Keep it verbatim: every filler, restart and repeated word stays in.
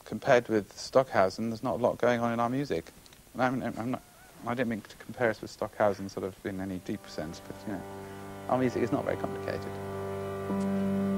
compared with Stockhausen, there's not a lot going on in our music. And I'm, I'm not, I don't mean to compare us with Stockhausen sort of in any deep sense, but, you know, our music is not very complicated.